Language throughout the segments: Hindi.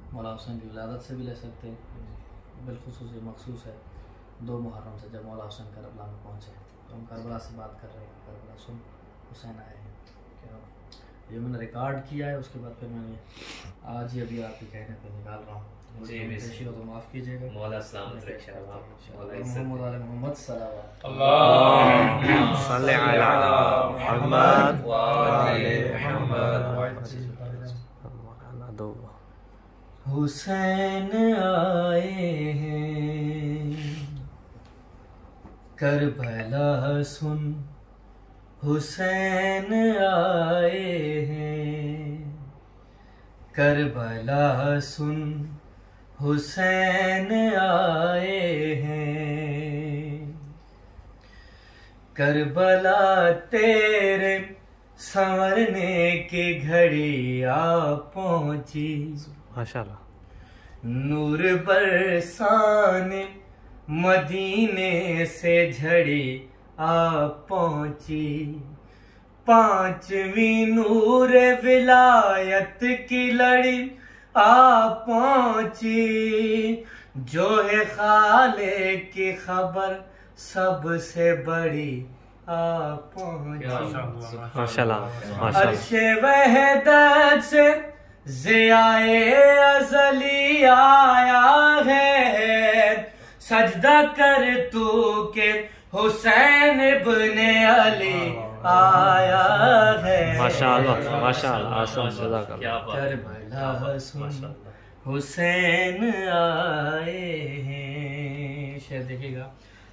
मौला हुसैन की विलादत से भी ले सकते हैं। बिलखुसूस मखसूस है 2 मुहर्रम से, जब मौला हुसैन करबला में पहुँचे तो हम करबला से बात कर रहे हैं। करबला सुन हुसैन आए हैं, क्या ये मैंने रिकॉर्ड किया है, उसके बाद फिर मैंने आज ही अभी आपके कहने पे निकाल रहा हूँ। पेशी हो तो माफ़ कीजिएगा। मौला सलामत रखे मोहम्मद सल्लल्लाहु अल्लाहुम्मा सल्लि अला मुहम्मद व आले मुहम्मद। हुसैन आए हैं करबला सुन, हुसैन आए हैं करबला सुन, हुसैन आए हैं करबला तेरे संवरने की घड़ी आ पहुंची। माशाअल्लाह। नूर बरसाने मदीने से झड़ी आ पहुंची। 5वीं नूर विलायत की लड़ी आ पहुंची। जो है खाले की खबर सबसे बड़ी आ पहुंची। माशाअल्लाह। अर्शे वहदत से ज़ियाए अज़ली आया है। सजदा कर तू के हुसैन इब्ने अली आया है। माशाअल्लाह माशाअल्लाह। आसम जज़ाकल्लाह। करबला सुन हुसैन आए हैं। शेर देखिएगा।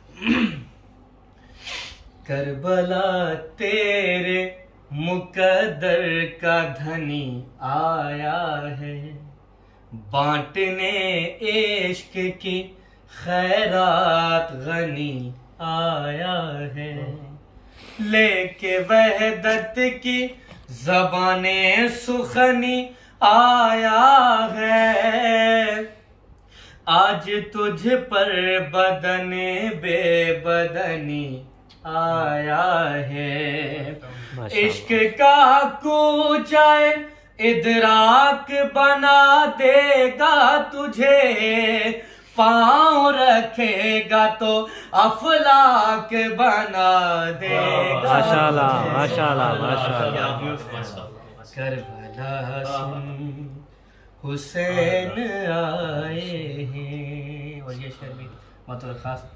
करबला तेरे मुकद्दर का धनी आया है। बांटने इश्क की खैरात गनी आया है। लेके वहदत की ज़बाने सुखनी आया है। आज तुझ पर बदने बेबदनी आया है। इश्क का कूचाए इदराक बना देगा तुझे। पाँव रखेगा तो अफलाक बना देगा। माशाअल्लाह माशाअल्लाह माशाअल्लाह। करबला सुन हुसैन आए हैं। और ये शेर भी मतलब खास।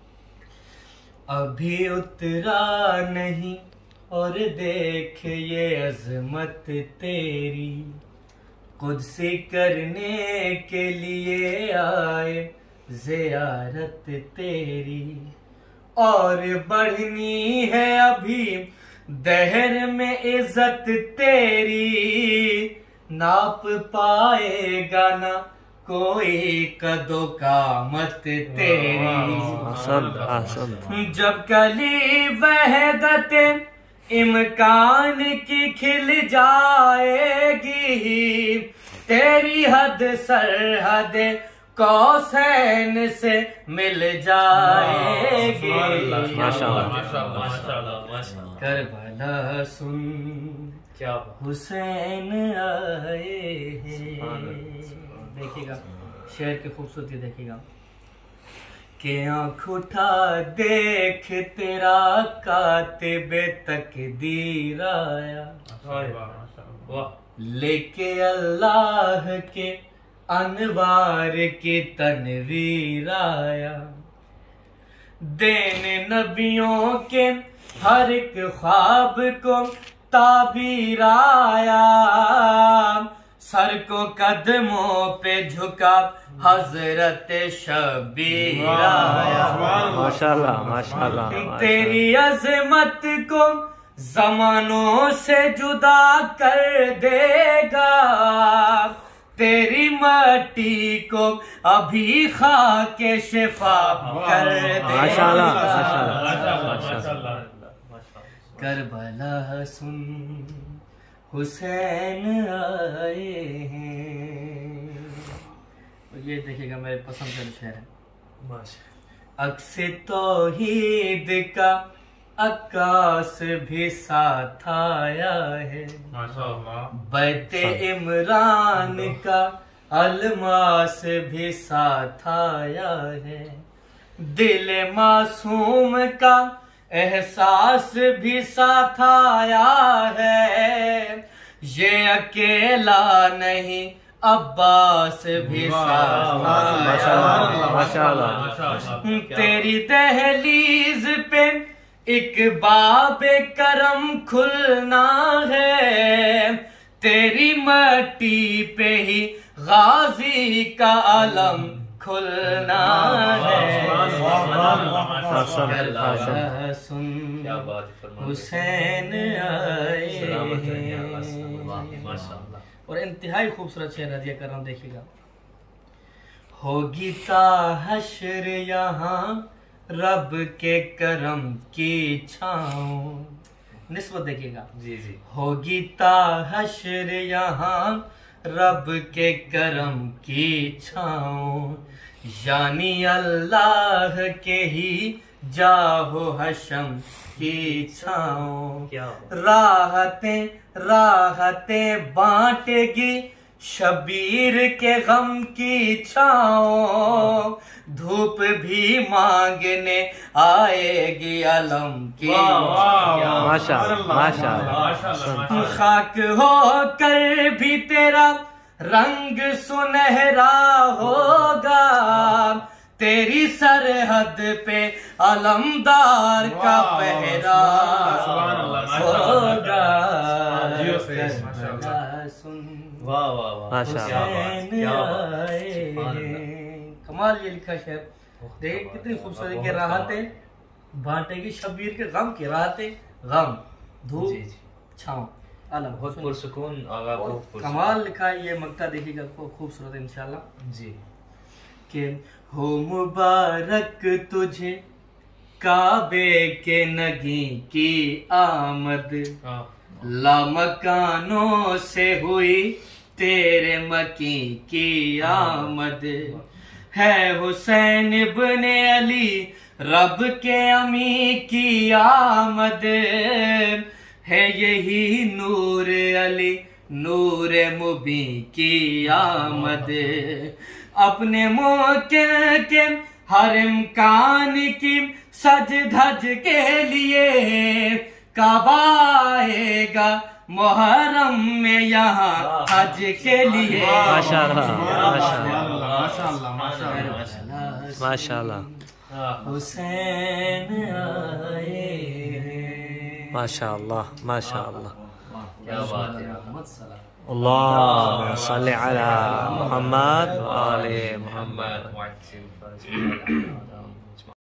अभी उतरा नहीं और देख ये अजमत तेरी। कुदसी करने के लिए आए ज़ियारत तेरी। और बढ़नी है अभी दहर में इज्जत तेरी। नाप पाएगा ना कोई कदो कामत तेरी। जब कली वहदत इमकान की खिल जाएगी। तेरी हद सरहद कौसैन से मिल जाएगी। करबला सुन क्या हुसैन आए हैं। देखिएगा शेर की खूबसूरती देखिएगा। के आँख उठा देख तेरा कातिबे तकदीर आया। लेके अल्लाह के अनवार की तनवीर आया। देने नबियों के हर एक ख्वाब को ताबीर आया। सर को कदमों पे झुका हजरत शबीर आया। माशाअल्लाह माशाअल्लाह। तेरी अजमत को जमानों से जुदा कर देगा। तेरी मट्टी को अभी खा के शिफा कर देगा। माशाअल्लाह माशाअल्लाह। करबला सुन हुसैन आए हैं। ये देखिएगा मेरे पसंद का शेर है। अक्से तौहीद का आकाश भी साथ आया है। बैते इमरान का अलमास भी साथ आया है, दिल मासूम का एहसास भी साथ आया है, ये अकेला नहीं अब्बास भी साथ आया। माशाल्लाह। तेरी दहलीज पे एक बाबे करम खुलना है, तेरी मट्टी पे ही गाजी का आलम खुलना है। सुन क्या बात है, हुसैन आए। माशाल्लाह। और इंतहाई खूबसूरत शेर रजिया कर रहा हूँ, देखिएगा। होगी ता हश्र यहाँ रब के करम की छाँव, निस्बत देखिएगा। जी जी। होगी ता हश्र यहाँ रब के करम की छाँव, यानी अल्लाह के ही जाहो हशम की छाँव। क्या राहतें राहतें बांटेगी शबीर के गम की छाँव, धूप भी मांगने आएगी अलम की। माशाल्लाह माशाल्लाह। खाक हो कर भी तेरा रंग सुनहरा होगा, तेरी सरहद पे अलमदार का पहरा होगा। वाह वाह वाह, कमाल ये लिखा शेर, देख कितनी खूबसूरती के राहतें बांटेगी शबीर के गम की, राहतें गम, धूप जी जी। छाँव, अलम। बहुत पुरसुकून और बहुत कमाल लिखा है ये मक्ता, देखिएगा खूबसूरत इंशाल्लाह। जी। के हो मुबारक तुझे काबे के नगी की आमद, लामकानों से हुई तेरे मकी की आमद, है हुसैन इब्ने अली रब के अमी की आमद, है यही नूर अली नूर मुबी की आमद, अपने मौके के हर इम्कान की सज धज के लिए काबा आएगा मुहर्रम में यहाँ हज के लिए। माशाल्लाह माशाल्लाह माशाल्लाह हुसैन आए। माशाल्लाह माशाल्लाह। क्या बात है। अल्लाहुम्मा सल्ली अला मुहम्मद व आले मुहम्मद। मोहम्मद